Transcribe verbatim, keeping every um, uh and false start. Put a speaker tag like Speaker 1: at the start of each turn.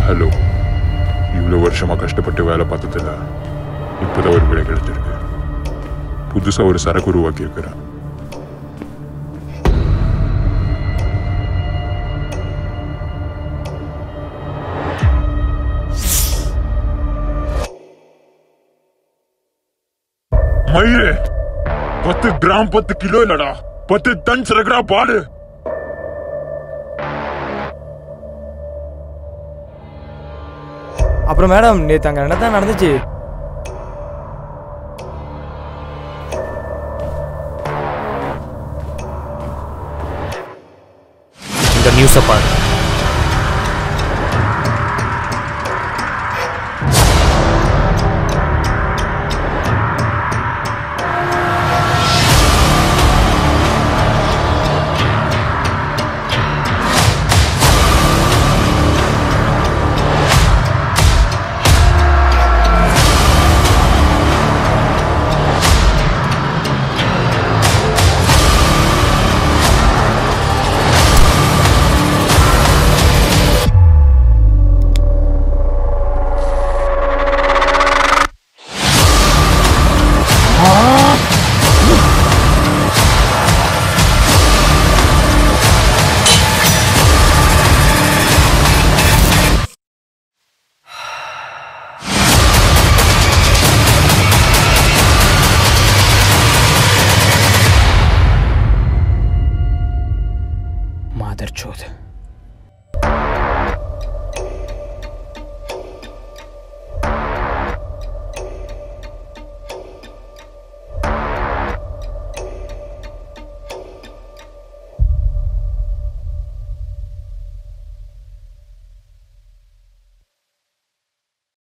Speaker 1: Hello, இவ்வளோ வருஷமாக கஷ்டப்பட்டு வேலை பார்த்ததில்ல, இப்போதான் ஒரு விலை கிடைச்சிருக்கு. புதுசாக ஒரு சரக்கு உருவாக்கி இருக்கிறேன். மயிலே, பத்து கிராம் பத்து கிலோ இல்லடா, பத்து டன் சரக்குடா பாடு.
Speaker 2: அப்புறம் மேடம், நேற்று அங்கே என்ன தான் நடந்துச்சு?
Speaker 3: இந்த நியூஸை பாரு.